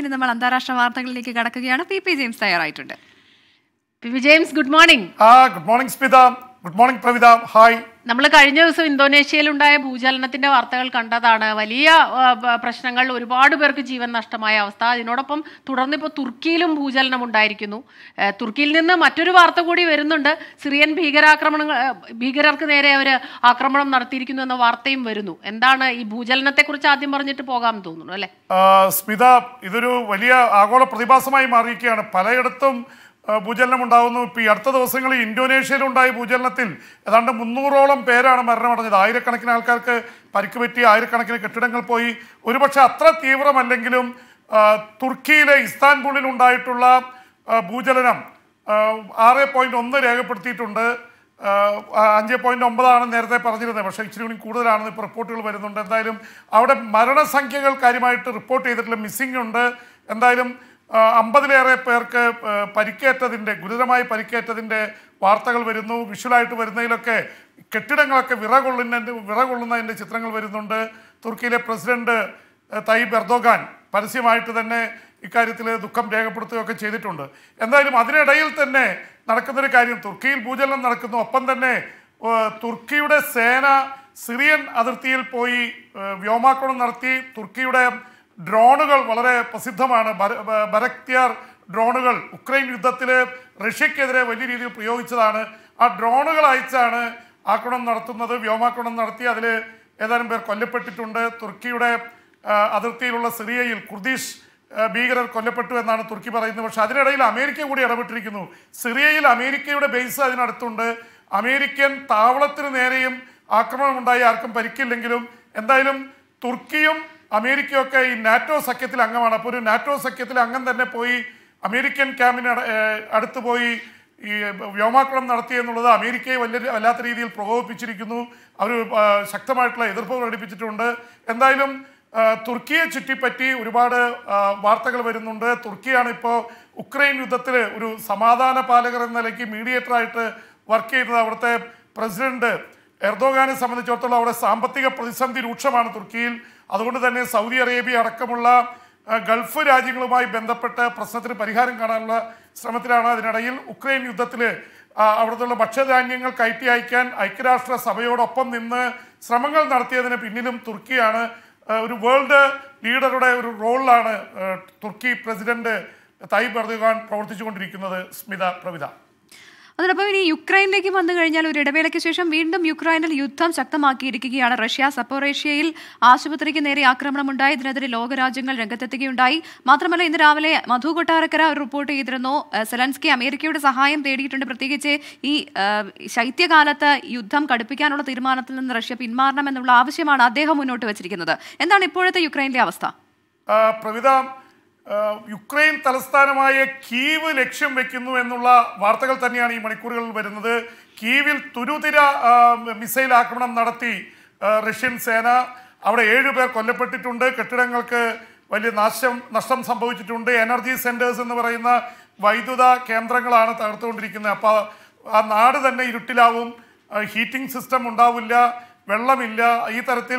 ഇനി നമ്മൾ അന്താരാഷ്ട്ര വാർത്തകളിലേക്ക് കടക്കുകയാണ്. പി ജെയിംസ് തയ്യാറായിട്ടുണ്ട്. P James, good morning. Good morning Smitha. Good morning Pravitha. Hi. നമ്മൾ കഴിഞ്ഞ ദിവസം ഇന്തോനേഷ്യയിലുണ്ടായ ഭൂചലനത്തിന്റെ വാർത്തകൾ കണ്ടതാണ്. വലിയ പ്രശ്നങ്ങൾ, ഒരുപാട് പേർക്ക് ജീവൻ നഷ്ടമായ അവസ്ഥ. അതിനോടൊപ്പം തുടർന്ന് ഇപ്പോൾ തുർക്കിയിലും ഭൂചലനം ഉണ്ടായിരിക്കുന്നു. തുർക്കിയിൽ നിന്ന് മറ്റൊരു വാർത്ത കൂടി വരുന്നുണ്ട്. സിറിയൻ ഭീകരർക്ക് നേരെ അവർ ആക്രമണം നടത്തിയിരിക്കുന്നു എന്ന വാർത്തയും വരുന്നു. എന്താണ് ഈ ഭൂചലനത്തെക്കുറിച്ച് ആദ്യം പറഞ്ഞിട്ട് പോകാമെന്ന് തോന്നുന്നു അല്ലേ സ്മിത? ഇതൊരു വലിയ ആഗോള പ്രതിഭാസമായി മാറിയിരിക്കുകയാണ്. പലയിടത്തും ഭൂചലനം ഉണ്ടാകുന്നു. ഇപ്പോൾ ഈ അടുത്ത ദിവസങ്ങളിൽ ഇന്തോനേഷ്യയിലുണ്ടായ ഭൂചലനത്തിൽ ഏതാണ്ട് 300ഓളം പേരാണ് മരണമടഞ്ഞത്. ആയിരക്കണക്കിന് ആൾക്കാർക്ക് പരിക്ക് പറ്റി, ആയിരക്കണക്കിന് കെട്ടിടങ്ങൾ പോയി. ഒരുപക്ഷെ അത്ര തീവ്രമല്ലെങ്കിലും തുർക്കിയിലെ ഇസ്താൻബുളിൽ ഉണ്ടായിട്ടുള്ള ഭൂചലനം 6.1 രേഖപ്പെടുത്തിയിട്ടുണ്ട്. 5.9 നേരത്തെ പറഞ്ഞിരുന്നത്. പക്ഷേ ഇച്ചിരി കൂടി കൂടുതലാണെന്ന് ഇപ്പോൾ റിപ്പോർട്ടുകൾ വരുന്നുണ്ട്. എന്തായാലും അവിടെ മരണസംഖ്യകൾ കാര്യമായിട്ട് റിപ്പോർട്ട് ചെയ്തിട്ടില്ല. മിസ്സിംഗ് ഉണ്ട്. എന്തായാലും 50-ലേറെ പേർക്ക് ഗുരുതരമായി പരിക്കേറ്റതിൻ്റെ വാർത്തകൾ വരുന്നു. വിഷ്വലായിട്ട് വരുന്നതിലൊക്കെ കെട്ടിടങ്ങളൊക്കെ വിറകൊള്ളുന്നതിൻ്റെ ചിത്രങ്ങൾ വരുന്നുണ്ട്. തുർക്കിയിലെ പ്രസിഡന്റ് തയ്യിബ് എർദോഗാൻ പരസ്യമായിട്ട് തന്നെ ഇക്കാര്യത്തിൽ ദുഃഖം രേഖപ്പെടുത്തുകയൊക്കെ ചെയ്തിട്ടുണ്ട്. എന്തായാലും അതിനിടയിൽ തന്നെ നടക്കുന്നൊരു കാര്യം, തുർക്കിയിൽ ഭൂചലനം നടക്കുന്നു. ഒപ്പം തന്നെ തുർക്കിയുടെ സേന സിറിയൻ അതിർത്തിയിൽ പോയി വ്യോമാക്രമണം നടത്തി. തുർക്കിയുടെ ഡ്രോണുകൾ വളരെ പ്രസിദ്ധമാണ്. ബരക്തിയാർ ഡ്രോണുകൾ ഉക്രൈൻ യുദ്ധത്തിൽ റഷ്യക്കെതിരെ വലിയ രീതിയിൽ പ്രയോഗിച്ചതാണ്. ആ ഡ്രോണുകൾ അയച്ചാണ് ആക്രമണം നടത്തുന്നത്. വ്യോമാക്രമണം നടത്തി. അതിൽ ഏതാനും പേർ കൊല്ലപ്പെട്ടിട്ടുണ്ട്. തുർക്കിയുടെ അതിർത്തിയിലുള്ള സിറിയയിൽ കുർദിഷ് ഭീകരർ കൊല്ലപ്പെട്ടു എന്നാണ് തുർക്കി പറയുന്നത്. പക്ഷെ അതിനിടയിൽ അമേരിക്ക കൂടി ഇടപെട്ടിരിക്കുന്നു. സിറിയയിൽ അമേരിക്കയുടെ ബേസ് അതിനടുത്തുണ്ട്. അമേരിക്കൻ താവളത്തിന് നേരെയും ആക്രമണമുണ്ടായി. ആർക്കും പരിക്കില്ലെങ്കിലും എന്തായാലും തുർക്കിയും അമേരിക്കയൊക്കെ ഈ നാറ്റോ സഖ്യത്തിൽ അംഗമാണ്. അപ്പോൾ ഒരു നാറ്റോ സഖ്യത്തിലെ അംഗം തന്നെ പോയി അമേരിക്കൻ ക്യാമ്പിന് അടുത്ത് പോയി ഈ വ്യോമാക്രമണം നടത്തി എന്നുള്ളത് അമേരിക്കയെ വല്ലാത്ത രീതിയിൽ പ്രകോപിപ്പിച്ചിരിക്കുന്നു. അവർ ശക്തമായിട്ടുള്ള എതിർപ്പ് പ്രകടിപ്പിച്ചിട്ടുണ്ട്. എന്തായാലും തുർക്കിയെ ചുറ്റിപ്പറ്റി ഒരുപാട് വാർത്തകൾ വരുന്നുണ്ട്. തുർക്കിയാണ് ഇപ്പോൾ ഉക്രൈൻ യുദ്ധത്തിൽ ഒരു സമാധാന പാലകർ എന്ന നിലയ്ക്ക് മീഡിയേറ്ററായിട്ട് വർക്ക് ചെയ്യുന്നത്. അവിടുത്തെ പ്രസിഡന്റ് എർദോഗാനെ സംബന്ധിച്ചിടത്തോളം അവിടെ സാമ്പത്തിക പ്രതിസന്ധി രൂക്ഷമാണ് തുർക്കിയിൽ. അതുകൊണ്ട് തന്നെ സൗദി അറേബ്യ അടക്കമുള്ള ഗൾഫ് രാജ്യങ്ങളുമായി ബന്ധപ്പെട്ട് പ്രശ്നത്തിന് പരിഹാരം കാണാനുള്ള ശ്രമത്തിലാണ്. അതിനിടയിൽ ഉക്രൈൻ യുദ്ധത്തിൽ അവിടുത്തെ ഭക്ഷ്യധാന്യങ്ങൾ കയറ്റി അയക്കാൻ ഐക്യരാഷ്ട്ര സഭയോടൊപ്പം നിന്ന് ശ്രമങ്ങൾ നടത്തിയതിന് പിന്നിലും തുർക്കിയാണ്. ഒരു വേൾഡ് ലീഡറുടെ ഒരു റോളിലാണ് തുർക്കി പ്രസിഡന്റ് തയ്യിബ് എർദോഗാൻ പ്രവർത്തിച്ചുകൊണ്ടിരിക്കുന്നത്. സ്മിത, പ്രവിത. അതോടൊപ്പം ഇനി യുക്രൈനിലേക്ക് വന്നു കഴിഞ്ഞാൽ ഒരു ഇടവേളയ്ക്ക് ശേഷം വീണ്ടും യുക്രൈനിൽ യുദ്ധം ശക്തമാക്കിയിരിക്കുകയാണ് റഷ്യ. സപ്പോറേഷ്യയിൽ ആശുപത്രിക്ക് നേരെ ആക്രമണമുണ്ടായി. ഇതിനെതിരെ ലോകരാജ്യങ്ങൾ രംഗത്തെത്തുകയുണ്ടായി. മാത്രമല്ല ഇന്ന് രാവിലെ മധു കൊട്ടാരക്കര റിപ്പോർട്ട് ചെയ്തിരുന്നു, സെലൻസ്കി അമേരിക്കയുടെ സഹായം തേടിയിട്ടുണ്ട്. പ്രത്യേകിച്ച് ഈ ശൈത്യകാലത്ത് യുദ്ധം കടുപ്പിക്കാനുള്ള തീരുമാനത്തിൽ നിന്ന് റഷ്യ പിന്മാറണമെന്നുള്ള ആവശ്യമാണ് അദ്ദേഹം മുന്നോട്ട് വച്ചിരിക്കുന്നത്. എന്താണ് ഇപ്പോഴത്തെ യുക്രൈനിലെ അവസ്ഥ? പ്രവിത, യുക്രൈൻ തലസ്ഥാനമായ കീവ് ലക്ഷ്യം വെക്കുന്നു എന്നുള്ള വാർത്തകൾ തന്നെയാണ് ഈ മണിക്കൂറുകളിൽ വരുന്നത്. കീവിൽ തുരുതിര മിസൈൽ ആക്രമണം നടത്തി റഷ്യൻ സേന. അവിടെ 7 പേർ കൊല്ലപ്പെട്ടിട്ടുണ്ട്. കെട്ടിടങ്ങൾക്ക് വലിയ നഷ്ടം സംഭവിച്ചിട്ടുണ്ട്. എനർജി സെന്റേഴ്സ് എന്ന് പറയുന്ന വൈദ്യുത കേന്ദ്രങ്ങളാണ് തകർത്തുകൊണ്ടിരിക്കുന്നത്. അപ്പോൾ ആ നാട് തന്നെ ഇരുട്ടിലാവും. ഹീറ്റിംഗ് സിസ്റ്റം ഉണ്ടാവില്ല, വെള്ളമില്ല. ഈ തരത്തിൽ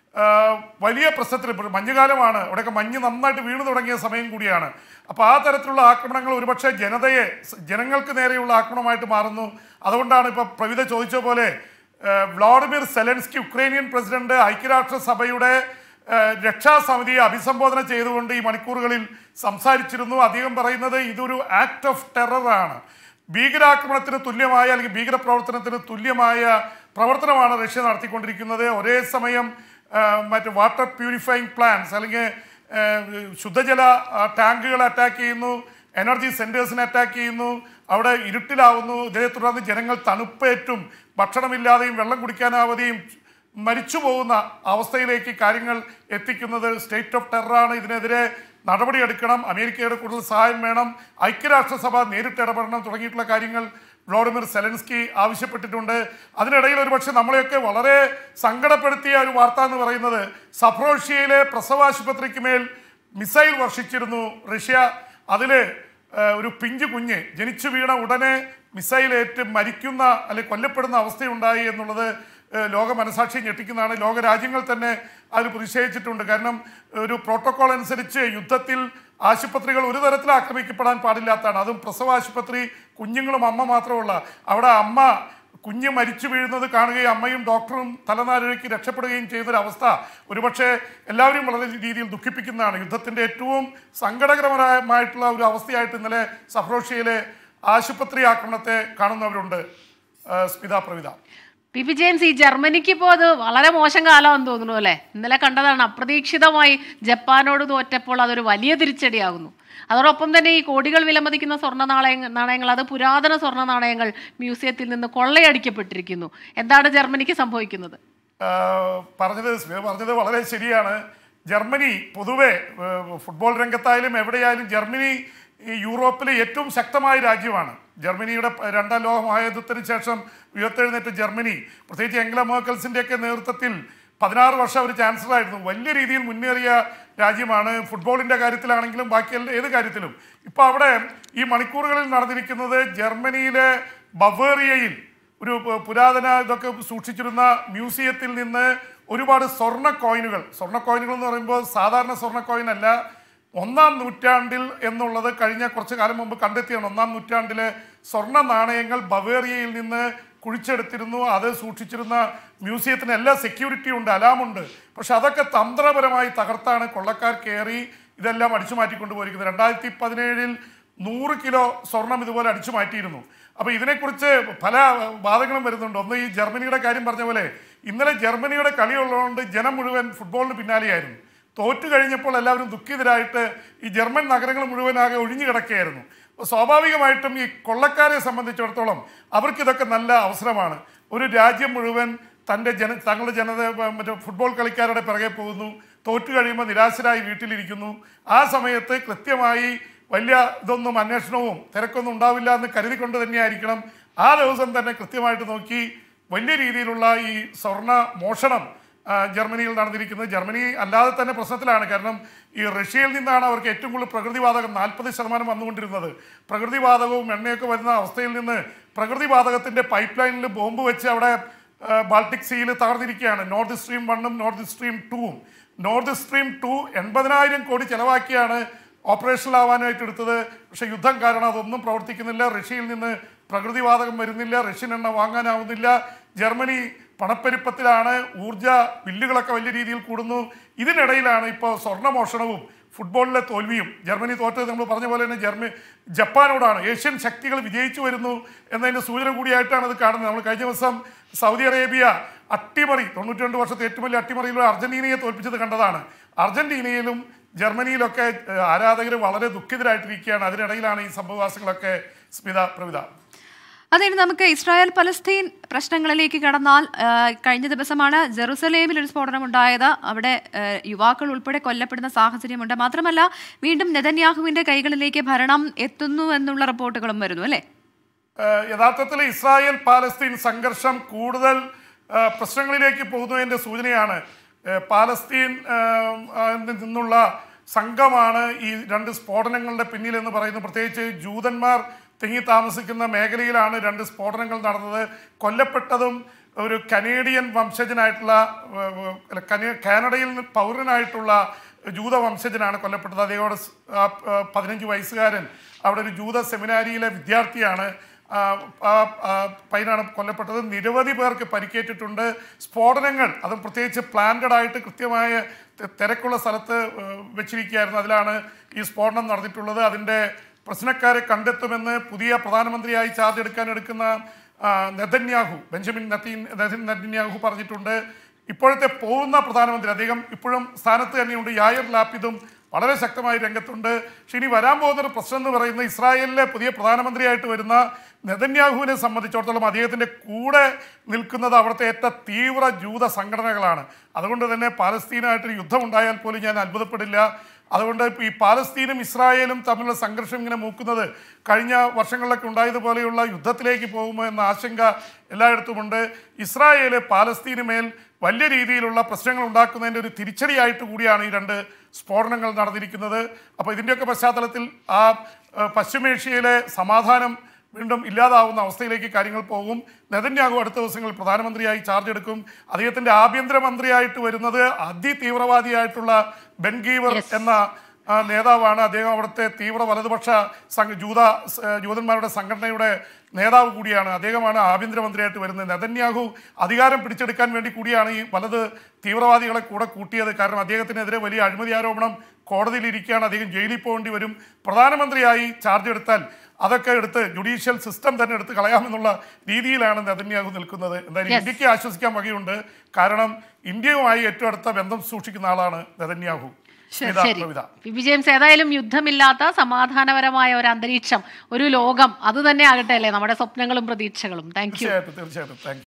വലിയ പ്രശ്നത്തിൽ മഞ്ഞുകാലമാണ്. അവിടെയൊക്കെ മഞ്ഞ് നന്നായിട്ട് വീണു തുടങ്ങിയ സമയം കൂടിയാണ്. അപ്പോൾ ആ തരത്തിലുള്ള ആക്രമണങ്ങൾ ഒരുപക്ഷെ ജനങ്ങൾക്ക് നേരെയുള്ള ആക്രമണമായിട്ട് മാറുന്നു. അതുകൊണ്ടാണ് ഇപ്പോൾ പ്രവിത ചോദിച്ച പോലെ വ്ളാഡിമിർ സെലൻസ്കി യുക്രൈനിയൻ പ്രസിഡന്റ് ഐക്യരാഷ്ട്രസഭയുടെ രക്ഷാസമിതിയെ അഭിസംബോധന ചെയ്തുകൊണ്ട് ഈ മണിക്കൂറുകളിൽ സംസാരിച്ചിരുന്നു. അദ്ദേഹം പറയുന്നത് ഇതൊരു ആക്ട് ഓഫ് ടെററാണ്. ഭീകരാക്രമണത്തിന് തുല്യമായ അല്ലെങ്കിൽ ഭീകരപ്രവർത്തനത്തിന് തുല്യമായ പ്രവർത്തനമാണ് റഷ്യ നടത്തിക്കൊണ്ടിരിക്കുന്നത്. ഒരേ സമയം മറ്റ് വാട്ടർ പ്യൂരിഫയിങ് പ്ലാന്റ്സ് അല്ലെങ്കിൽ ശുദ്ധജല ടാങ്കുകളെ അറ്റാക്ക് ചെയ്യുന്നു, എനർജി സെൻറ്റേഴ്സിനെ അറ്റാക്ക് ചെയ്യുന്നു. അവിടെ ഇരുട്ടിലാവുന്നു. ഇതേ തുടർന്ന് ജനങ്ങൾ തണുപ്പേറ്റും ഭക്ഷണമില്ലാതെയും വെള്ളം കുടിക്കാനാവാതെയും മരിച്ചു പോകുന്ന അവസ്ഥയിലേക്ക് കാര്യങ്ങൾ എത്തിക്കുന്നത് സ്റ്റേറ്റ് ഓഫ് ടെററാണ്. ഇതിനെതിരെ നടപടിയെടുക്കണം. അമേരിക്കയുടെ കൂടുതൽ സഹായം വേണം. ഐക്യരാഷ്ട്രസഭ നേരിട്ട് ഇടപെടണം തുടങ്ങിയിട്ടുള്ള കാര്യങ്ങൾ വ്ളാഡിമിർ സെലൻസ്കി ആവശ്യപ്പെട്ടിട്ടുണ്ട്. അതിനിടയിൽ ഒരുപക്ഷെ നമ്മളെയൊക്കെ വളരെ സങ്കടപ്പെടുത്തിയ ഒരു വാർത്ത എന്ന് പറയുന്നത് സപ്രോഷ്യയിലെ പ്രസവാശുപത്രിക്ക് മേൽ മിസൈൽ വർഷിച്ചിരുന്നു റഷ്യ. അതിൽ ഒരു പിഞ്ചു കുഞ്ഞ് ജനിച്ചു വീണ ഉടനെ മിസൈലേറ്റ് മരിക്കുന്ന അല്ലെങ്കിൽ കൊല്ലപ്പെടുന്ന അവസ്ഥയുണ്ടായി എന്നുള്ളത് ലോക മനസാക്ഷി ഞെട്ടിക്കുന്നതാണ്. ലോക രാജ്യങ്ങൾ തന്നെ അതിൽ പ്രതിഷേധിച്ചിട്ടുണ്ട്. കാരണം ഒരു പ്രോട്ടോകോൾ അനുസരിച്ച് യുദ്ധത്തിൽ ആശുപത്രികൾ ഒരു തരത്തിൽ ആക്രമിക്കപ്പെടാൻ പാടില്ലാത്തതാണ്. അതും പ്രസവാശുപത്രി, കുഞ്ഞുങ്ങളും അമ്മ മാത്രമുള്ള അവിടെ അമ്മ കുഞ്ഞ് മരിച്ചു വീഴുന്നത് കാണുകയും അമ്മയും ഡോക്ടറും തലനാരിഴയ്ക്ക് രക്ഷപ്പെടുകയും ചെയ്യുന്നൊരവസ്ഥ ഒരുപക്ഷെ എല്ലാവരും വളരെ രീതിയിൽ ദുഃഖിപ്പിക്കുന്നതാണ്. യുദ്ധത്തിൻ്റെ ഏറ്റവും സങ്കടകരമായിട്ടുള്ള ഒരു അവസ്ഥയായിട്ട് ഇന്നലെ സഫ്രോഷ്യയിലെ ആശുപത്രി ആക്രമണത്തെ കാണുന്നവരുണ്ട്. സ്മിത, പ്രവിത. പി ജെയിംസ്, ഈ ജർമ്മനിക്ക് ഇപ്പോൾ അത് വളരെ മോശം കാലമാണെന്ന് തോന്നുന്നു അല്ലേ? ഇന്നലെ കണ്ടതാണ്, അപ്രതീക്ഷിതമായി ജപ്പാനോട് തോറ്റപ്പോൾ അതൊരു വലിയ തിരിച്ചടിയാകുന്നു. അതോടൊപ്പം തന്നെ ഈ കോടികൾ വിലമതിക്കുന്ന നാണയങ്ങൾ, അത് പുരാതന സ്വർണ്ണ നാണയങ്ങൾ മ്യൂസിയത്തിൽ നിന്ന് കൊള്ളയടിക്കപ്പെട്ടിരിക്കുന്നു. എന്താണ് ജർമ്മനിക്ക് സംഭവിക്കുന്നത്? പറഞ്ഞത് വളരെ ശരിയാണ്. ജർമ്മനി പൊതുവെ ഫുട്ബോൾ രംഗത്തായാലും എവിടെയായാലും ജർമ്മനി യൂറോപ്പിലെ ഏറ്റവും ശക്തമായ രാജ്യമാണ്. ജർമ്മനിയുടെ രണ്ടാം ലോക മഹായുദ്ധത്തിന് ശേഷം ഉയർത്തെഴുന്നേറ്റ ജർമ്മനി, പ്രത്യേകിച്ച് എംഗല മേർക്കൽസിൻ്റെയൊക്കെ നേതൃത്വത്തിൽ 16 വർഷം അവർ ചാൻസലറായിരുന്നു. വലിയ രീതിയിൽ മുന്നേറിയ രാജ്യമാണ് ഫുട്ബോളിൻ്റെ കാര്യത്തിലാണെങ്കിലും ബാക്കി ഏത് കാര്യത്തിലും. ഇപ്പോൾ അവിടെ ഈ മണിക്കൂറുകളിൽ നടന്നിരിക്കുന്നത് ജർമ്മനിയിലെ ബവേറിയയിൽ ഒരു പുരാതന ഇതൊക്കെ സൂക്ഷിച്ചിരുന്ന മ്യൂസിയത്തിൽ നിന്ന് ഒരുപാട് സ്വർണ്ണ കോയിനുകൾ എന്ന് പറയുമ്പോൾ സാധാരണ സ്വർണ്ണ കോയിൻ അല്ല, 1-ാം നൂറ്റാണ്ടിൽ എന്നുള്ളത് കഴിഞ്ഞ കുറച്ച് കാലം മുമ്പ് കണ്ടെത്തിയാണ്. 1-ാം നൂറ്റാണ്ടിലെ സ്വർണ്ണ നാണയങ്ങൾ ബവേറിയയിൽ നിന്ന് കുഴിച്ചെടുത്തിരുന്നു. അത് സൂക്ഷിച്ചിരുന്ന മ്യൂസിയത്തിന് എല്ലാ സെക്യൂരിറ്റിയും ഉണ്ട്, അലാമുണ്ട്. പക്ഷെ അതൊക്കെ തന്ത്രപരമായി തകർത്താണ് കൊള്ളക്കാർ കയറി ഇതെല്ലാം അടിച്ചു മാറ്റിക്കൊണ്ടു പോയിരിക്കുന്നത്. 2017 100 കിലോ സ്വർണം ഇതുപോലെ അടിച്ചു മാറ്റിയിരുന്നു. അപ്പോൾ ഇതിനെക്കുറിച്ച് പല വാദങ്ങളും വരുന്നുണ്ട്. ഒന്ന്, ഈ ജർമ്മനിയുടെ കാര്യം പറഞ്ഞ പോലെ ഇന്നലെ ജർമ്മനിയുടെ കളിയുള്ളതുകൊണ്ട് ജനം മുഴുവൻ ഫുട്ബോളിന് പിന്നാലെയായിരുന്നു. തോറ്റു കഴിഞ്ഞപ്പോൾ എല്ലാവരും ദുഃഖിതരായിട്ട് ഈ ജർമ്മൻ നഗരങ്ങൾ മുഴുവനാകെ ഒഴിഞ്ഞു കിടക്കുകയായിരുന്നു. അപ്പോൾ സ്വാഭാവികമായിട്ടും ഈ കൊള്ളക്കാരെ സംബന്ധിച്ചിടത്തോളം അവർക്കിതൊക്കെ നല്ല അവസരമാണ്. ഒരു രാജ്യം മുഴുവൻ തങ്ങളുടെ മറ്റേ ഫുട്ബോൾ കളിക്കാരുടെ പിറകെ പോകുന്നു, തോറ്റു കഴിയുമ്പോൾ നിരാശരായി വീട്ടിലിരിക്കുന്നു. ആ സമയത്ത് കൃത്യമായി വലിയ ഇതൊന്നും അന്വേഷണവും തിരക്കൊന്നും ഉണ്ടാവില്ല എന്ന് കരുതിക്കൊണ്ട് തന്നെയായിരിക്കണം ആ ദിവസം തന്നെ കൃത്യമായിട്ട് നോക്കി വലിയ രീതിയിലുള്ള ഈ സ്വർണ്ണ മോഷണം ജർമ്മനിയിൽ നടന്നിരിക്കുന്നത്. ജർമ്മനി അല്ലാതെ തന്നെ പ്രശ്നത്തിലാണ്. കാരണം ഈ റഷ്യയിൽ നിന്നാണ് അവർക്ക് ഏറ്റവും കൂടുതൽ പ്രകൃതിവാതകം 40% വന്നുകൊണ്ടിരുന്നത്. പ്രകൃതിവാതകവും എണ്ണയൊക്കെ വരുന്ന അവസ്ഥയിൽ നിന്ന് പ്രകൃതിവാതകത്തിൻ്റെ പൈപ്പ് ലൈനിൽ ബോംബ് വെച്ച് അവിടെ ബാൾട്ടിക് സീയിൽ തകർന്നിരിക്കുകയാണ്. നോർത്ത് സ്ട്രീം 1ഉം നോർത്ത് സ്ട്രീം 2ഉം. നോർത്ത് സ്ട്രീം 2 80,000 കോടി ചിലവാക്കിയാണ് ഓപ്പറേഷണൽ ആവാനായിട്ട് എടുത്തത്. പക്ഷേ യുദ്ധം കാരണം അതൊന്നും പ്രവർത്തിക്കുന്നില്ല. റഷ്യയിൽ നിന്ന് പ്രകൃതിവാതകം വരുന്നില്ല, റഷ്യൻ എണ്ണ വാങ്ങാനാവുന്നില്ല. ജർമ്മനി പണപ്പെരുപ്പത്തിലാണ്, ഊർജ ബില്ലുകളൊക്കെ വലിയ രീതിയിൽ കൂടുന്നു. ഇതിനിടയിലാണ് ഇപ്പോൾ സ്വർണ്ണമോഷണവും ഫുട്ബോളിലെ തോൽവിയും. ജർമ്മനി തോറ്റത് നമ്മൾ പറഞ്ഞ പോലെ തന്നെ ജപ്പാനോടാണ്. ഏഷ്യൻ ശക്തികൾ വിജയിച്ചു വരുന്നു എന്നതിൻ്റെ സൂചന കൂടിയായിട്ടാണ് ഇത് കാണുന്നത്. നമ്മൾ കഴിഞ്ഞ ദിവസം സൗദി അറേബ്യ അട്ടിമറി 92 വർഷത്തെ ഏറ്റവും വലിയ അട്ടിമറിയിലൂടെ അർജന്റീനയെ തോൽപ്പിച്ചത് കണ്ടതാണ്. അർജന്റീനയിലും ജർമ്മനിയിലൊക്കെ ആരാധകർ വളരെ ദുഃഖിതരായിട്ടിരിക്കുകയാണ്. അതിനിടയിലാണ് ഈ സംഭവവാസങ്ങളൊക്കെ. സ്മിത, പ്രവിത. അതെ, നമുക്ക് ഇസ്രായേൽ പലസ്തീൻ പ്രശ്നങ്ങളിലേക്ക് കടന്നാൽ കഴിഞ്ഞ ദിവസമാണ് ജെറുസലേമിൽ ഒരു സ്ഫോടനം ഉണ്ടായത്. അവിടെ യുവാക്കൾ ഉൾപ്പെടെ കൊല്ലപ്പെടുന്ന സാഹചര്യമുണ്ട്. മാത്രമല്ല വീണ്ടും നെതന്യാഹുവിന്റെ കൈകളിലേക്ക് ഭരണം എത്തുന്നു എന്നുള്ള റിപ്പോർട്ടുകളും വരുന്നു അല്ലേ? യഥാർത്ഥത്തിൽ ഇസ്രായേൽ പാലസ്തീൻ സംഘർഷം കൂടുതൽ പ്രശ്നങ്ങളിലേക്ക് പോകുന്നതിൻ്റെ സൂചനയാണ്. പാലസ്തീൻ നിന്നുള്ള സംഘമാണ് ഈ 2 സ്ഫോടനങ്ങളുടെ പിന്നിലെന്ന് പറയുന്നു. പ്രത്യേകിച്ച് ജൂതന്മാർ തിങ്ങി താമസിക്കുന്ന മേഖലയിലാണ് 2 സ്ഫോടനങ്ങൾ നടന്നത്. കൊല്ലപ്പെട്ടതും ഒരു കനേഡിയൻ വംശജനായിട്ടുള്ള കാനഡയിൽ പൗരനായിട്ടുള്ള ജൂത വംശജനാണ് കൊല്ലപ്പെട്ടത്. അദ്ദേഹം 15 വയസ്സുകാരൻ അവിടെ ഒരു ജൂത സെമിനാരിയിലെ വിദ്യാർത്ഥിയാണ്. പൈനാണ് കൊല്ലപ്പെട്ടത്. നിരവധി പേർക്ക് പരിക്കേറ്റിട്ടുണ്ട്. സ്ഫോടനങ്ങൾ അതും പ്രത്യേകിച്ച് പ്ലാന്റഡ് ആയിട്ട് കൃത്യമായ തിരക്കുള്ള സ്ഥലത്ത് വെച്ചിരിക്കുകയായിരുന്നു. അതിലാണ് ഈ സ്ഫോടനം നടന്നിട്ടുള്ളത്. അതിൻ്റെ പ്രശ്നക്കാരെ കണ്ടെത്തുമെന്ന് പുതിയ പ്രധാനമന്ത്രിയായി ചാർജ് എടുക്കുന്ന ബെഞ്ചമിൻ നെതന്യാഹു പറഞ്ഞിട്ടുണ്ട്. ഇപ്പോഴത്തെ പോകുന്ന പ്രധാനമന്ത്രി അദ്ദേഹം ഇപ്പോഴും സ്ഥാനത്ത് തന്നെയുണ്ട്. യായർ ലാപ്പിദും വളരെ ശക്തമായി രംഗത്തുണ്ട്. പക്ഷേ ഇനി വരാൻ പോകുന്നൊരു പ്രശ്നം എന്ന് പറയുന്നത് ഇസ്രായേലിലെ പുതിയ പ്രധാനമന്ത്രിയായിട്ട് വരുന്ന നെതന്യാഹുവിനെ സംബന്ധിച്ചിടത്തോളം അദ്ദേഹത്തിൻ്റെ കൂടെ നിൽക്കുന്നത് അവിടുത്തെ ഏറ്റവും തീവ്ര ജൂത സംഘടനകളാണ്. അതുകൊണ്ട് തന്നെ പാലസ്തീനായിട്ടൊരു യുദ്ധമുണ്ടായാൽ പോലും ഞാൻ അത്ഭുതപ്പെടില്ല. അതുകൊണ്ട് ഈ പാലസ്തീനും ഇസ്രായേലും തമ്മിലുള്ള സംഘർഷം ഇങ്ങനെ മൂക്കുന്നത് കഴിഞ്ഞ വർഷങ്ങളിലൊക്കെ ഉണ്ടായതുപോലെയുള്ള യുദ്ധത്തിലേക്ക് പോകുമോ എന്ന ആശങ്ക എല്ലായിടത്തുമുണ്ട്. ഇസ്രായേൽ പാലസ്തീന് മേൽ വലിയ രീതിയിലുള്ള പ്രശ്നങ്ങൾ ഉണ്ടാക്കുന്നതിൻ്റെ ഒരു തിരിച്ചടിയായിട്ട് കൂടിയാണ് ഈ 2 സ്ഫോടനങ്ങൾ നടന്നിരിക്കുന്നത്. അപ്പോൾ ഇതിൻ്റെയൊക്കെ പശ്ചാത്തലത്തിൽ ആ പശ്ചിമേഷ്യയിലെ സമാധാനം വീണ്ടും ഇല്ലാതാവുന്ന അവസ്ഥയിലേക്ക് കാര്യങ്ങൾ പോകും. നെതന്യാഹു അടുത്ത ദിവസങ്ങളിൽ പ്രധാനമന്ത്രിയായി ചാർജ് എടുക്കും. അദ്ദേഹത്തിൻ്റെ ആഭ്യന്തരമന്ത്രിയായിട്ട് വരുന്നത് അതിതീവ്രവാദിയായിട്ടുള്ള ബെൻ ഗീവർ എന്ന നേതാവാണ്. അദ്ദേഹം അവിടുത്തെ തീവ്ര വലതുപക്ഷ ജൂതന്മാരുടെ സംഘടനയുടെ നേതാവ് കൂടിയാണ്. അദ്ദേഹമാണ് ആഭ്യന്തരമന്ത്രിയായിട്ട് വരുന്നത്. നെതന്യാഹു അധികാരം പിടിച്ചെടുക്കാൻ വേണ്ടി കൂടിയാണ് ഈ വലത് തീവ്രവാദികളെ കൂടെ കൂട്ടിയത്. കാരണം അദ്ദേഹത്തിനെതിരെ വലിയ അഴിമതി ആരോപണം കോടതിയിലിരിക്കുകയാണ്. അദ്ദേഹം ജയിലിൽ പോകേണ്ടി വരും. പ്രധാനമന്ത്രിയായി ചാർജ് എടുത്താൽ അതൊക്കെ എടുത്ത് ജുഡീഷ്യൽ സിസ്റ്റം തന്നെ എടുത്ത് കളയാമെന്നുള്ള രീതിയിലാണ് നെതന്യാഹു നിൽക്കുന്നത്. എന്തായാലും ഇന്ത്യക്ക് ആശ്വസിക്കാൻ വകയുണ്ട്. കാരണം ഇന്ത്യയുമായി ഏറ്റവും അടുത്ത ബന്ധം സൂക്ഷിക്കുന്ന ആളാണ് നെതന്യാഹു. ജെയിംസ്, ഏതായാലും യുദ്ധമില്ലാത്ത സമാധാനപരമായ ഒരു അന്തരീക്ഷം, ഒരു ലോകം, അത് തന്നെ ആകട്ടെ അല്ലേ നമ്മുടെ സ്വപ്നങ്ങളും പ്രതീക്ഷകളും. Thank you. തീർച്ചയായിട്ടും.